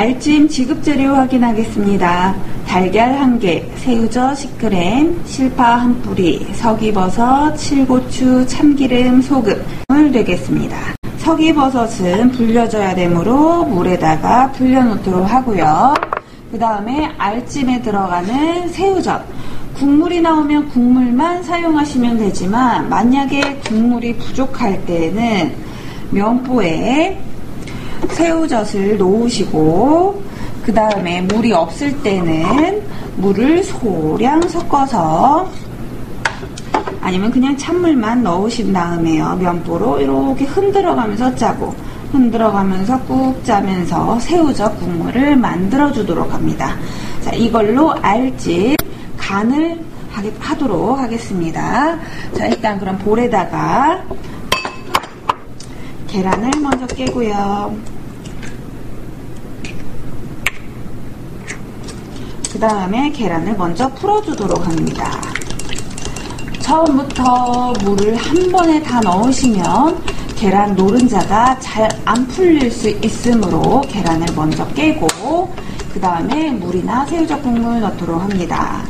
알찜 지급재료 확인하겠습니다. 달걀 1개, 새우젓 10g, 실파 1뿌리, 석이버섯, 실고추, 참기름, 소금을 되겠습니다. 석이버섯은 불려줘야 되므로 물에다가 불려놓도록 하고요. 그 다음에 알찜에 들어가는 새우젓. 국물이 나오면 국물만 사용하시면 되지만 만약에 국물이 부족할 때는 면보에 새우젓을 놓으시고 그 다음에 물이 없을 때는 물을 소량 섞어서 아니면 그냥 찬물만 넣으신 다음에요. 면보로 이렇게 흔들어가면서 짜고 흔들어가면서 꾹 짜면서 새우젓 국물을 만들어 주도록 합니다. 자, 이걸로 알찜 간을 하도록 하겠습니다. 자, 일단 그럼 볼에다가 계란을 먼저 깨고요. 그 다음에 계란을 먼저 풀어주도록 합니다. 처음부터 물을 한 번에 다 넣으시면 계란 노른자가 잘 안 풀릴 수 있으므로 계란을 먼저 깨고 그 다음에 물이나 새우젓 국물 넣도록 합니다.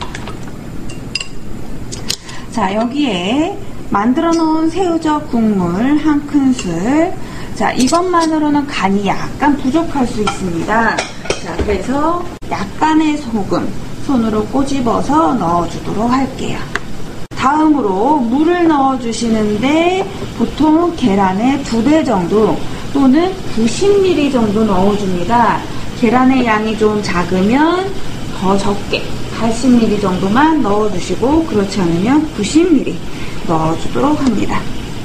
자, 여기에 만들어 놓은 새우젓 국물 1큰술. 자, 이것만으로는 간이 약간 부족할 수 있습니다. 자, 그래서 약간의 소금 손으로 꼬집어서 넣어주도록 할게요. 다음으로 물을 넣어주시는데 보통 계란의 2배 정도 또는 90ml 정도 넣어줍니다. 계란의 양이 좀 작으면 더 적게 80ml 정도만 넣어주시고 그렇지 않으면 90ml 넣어주도록 합니다.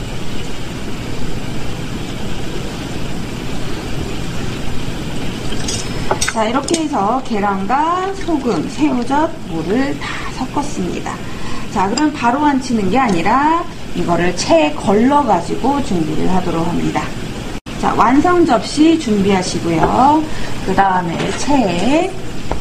자, 이렇게 해서 계란과 소금, 새우젓, 물을 다 섞었습니다. 자, 그럼 바로 안치는 게 아니라 이거를 체에 걸러가지고 준비를 하도록 합니다. 자, 완성 접시 준비하시고요. 그 다음에 체에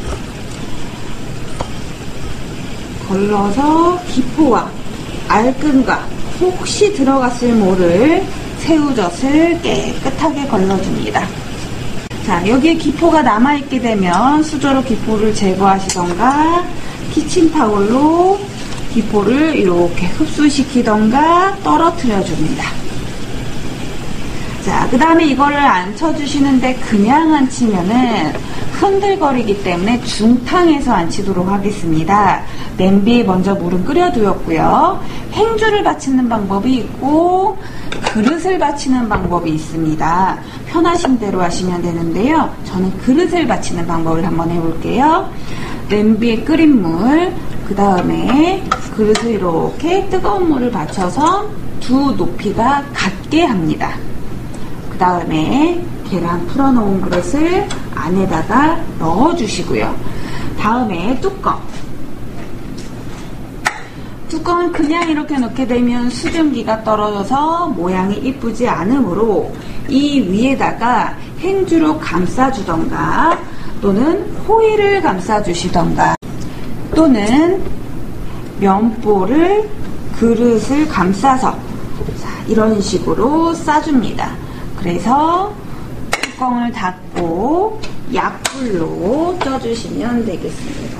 걸러서 기포와 알끈과 혹시 들어갔을 모를 새우젓을 깨끗하게 걸러줍니다. 자, 여기에 기포가 남아있게 되면 수저로 기포를 제거하시던가 키친타올로 기포를 이렇게 흡수시키던가 떨어뜨려 줍니다. 자, 그 다음에 이거를 안쳐주시는데 그냥 안치면은 흔들거리기 때문에 중탕에서 안치도록 하겠습니다. 냄비에 먼저 물은 끓여두었고요. 행주를 받치는 방법이 있고 그릇을 받치는 방법이 있습니다. 편하신 대로 하시면 되는데요. 저는 그릇을 받치는 방법을 한번 해볼게요. 냄비에 끓인 물, 그 다음에 그릇을 이렇게 뜨거운 물을 받쳐서 두 높이가 같게 합니다. 그 다음에 계란 풀어놓은 그릇을 안에다가 넣어주시고요. 다음에 뚜껑은 그냥 이렇게 넣게 되면 수증기가 떨어져서 모양이 이쁘지 않으므로 이 위에다가 행주로 감싸주던가 또는 호일을 감싸주시던가 또는 면보를 그릇을 감싸서 자, 이런 식으로 싸줍니다. 그래서 뚜껑을 닫고 약불로 쪄주시면 되겠습니다.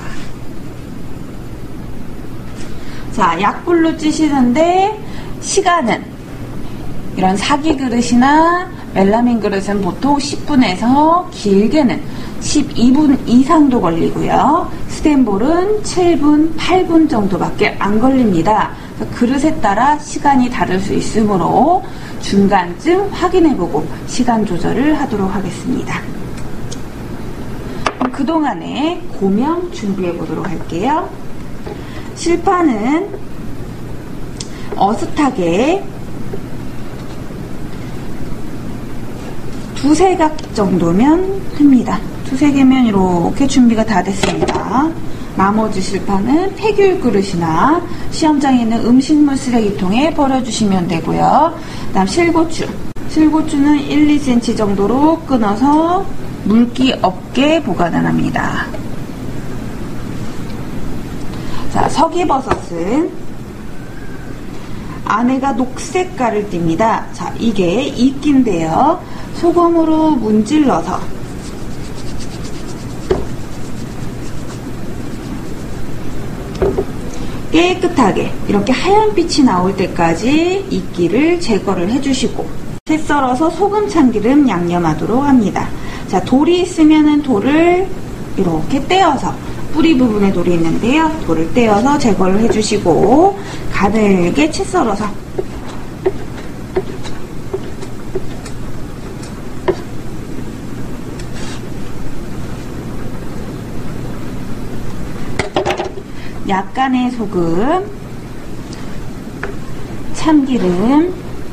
자, 약불로 찌시는데 시간은 이런 사기 그릇이나 멜라민 그릇은 보통 10분에서 길게는 12분 이상도 걸리고요. 스텐볼은 7분, 8분 정도밖에 안 걸립니다. 그릇에 따라 시간이 다를 수 있으므로 중간쯤 확인해보고 시간 조절을 하도록 하겠습니다. 그동안에 고명 준비해보도록 할게요. 실파는 어슷하게 2-3각 정도면 됩니다. 2-3개면 이렇게 준비가 다 됐습니다. 나머지 실파는 폐귤 그릇이나 시험장에 있는 음식물 쓰레기통에 버려주시면 되고요. 그 다음 실고추는 1-2cm 정도로 끊어서 물기 없게 보관을 합니다. 자, 석이버섯은 안에가 녹색깔을 띱니다. 자, 이게 이끼인데요. 소금으로 문질러서 깨끗하게 이렇게 하얀 빛이 나올 때까지 이끼를 제거를 해주시고, 채 썰어서 소금 참기름 양념하도록 합니다. 자, 돌이 있으면은 돌을 이렇게 떼어서, 뿌리 부분에 돌이 있는데요, 돌을 떼어서 제거를 해주시고, 가늘게 채 썰어서 약간의 소금, 참기름,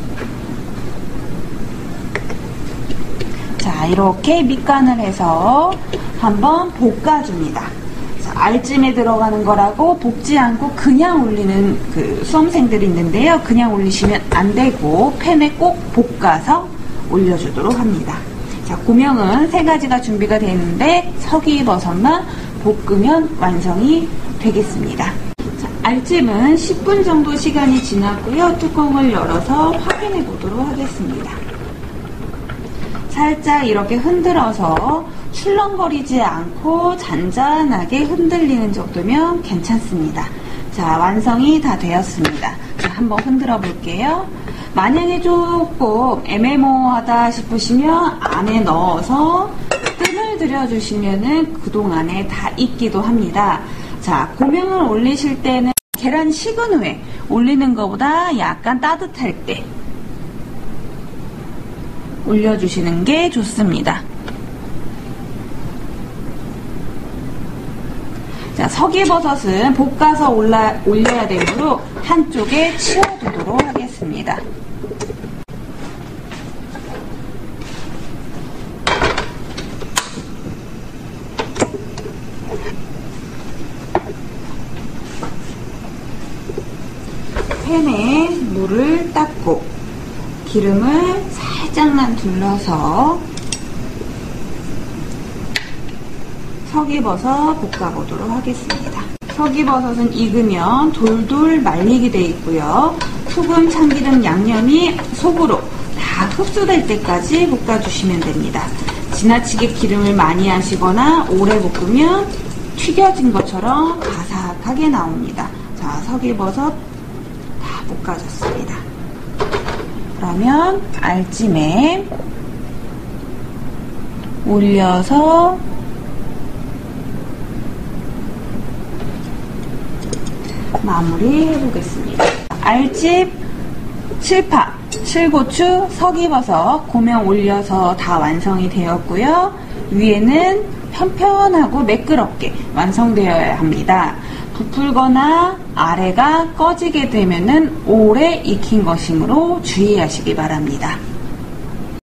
자, 이렇게 밑간을 해서 한번 볶아줍니다. 자, 알찜에 들어가는 거라고 볶지 않고 그냥 올리는 그 수험생들이 있는데요. 그냥 올리시면 안 되고 팬에 꼭 볶아서 올려주도록 합니다. 자, 고명은 3가지가 준비가 되는데 서기버섯만 볶으면 완성이 되겠습니다. 자, 알찜은 10분 정도 시간이 지났고요. 뚜껑을 열어서 확인해 보도록 하겠습니다. 살짝 이렇게 흔들어서 출렁거리지 않고 잔잔하게 흔들리는 정도면 괜찮습니다. 자, 완성이 다 되었습니다. 자, 한번 흔들어 볼게요. 만약에 조금 애매모호하다 싶으시면 안에 넣어서 뜸을 들여주시면은 그동안에 다 익기도 합니다. 자, 고명을 올리실 때는 계란 식은 후에 올리는 것보다 약간 따뜻할 때 올려주시는 게 좋습니다. 자, 서기버섯은 볶아서 올려야 되므로 한쪽에 치워두도록 하겠습니다. 팬에 물을 닦고 기름을 살짝만 둘러서 서기버섯 볶아보도록 하겠습니다. 서기버섯은 익으면 돌돌 말리게 되어 있고요. 소금, 참기름, 양념이 속으로 다 흡수될 때까지 볶아주시면 됩니다. 지나치게 기름을 많이 하시거나 오래 볶으면 튀겨진 것처럼 바삭하게 나옵니다. 자, 서기버섯 다 볶아졌습니다. 그러면 알찜에 올려서 마무리 해보겠습니다. 알찜, 실파, 실고추, 서기버섯, 고명 올려서 다 완성이 되었고요. 위에는 편편하고 매끄럽게 완성되어야 합니다. 부풀거나 아래가 꺼지게 되면은 오래 익힌 것이므로 주의하시기 바랍니다.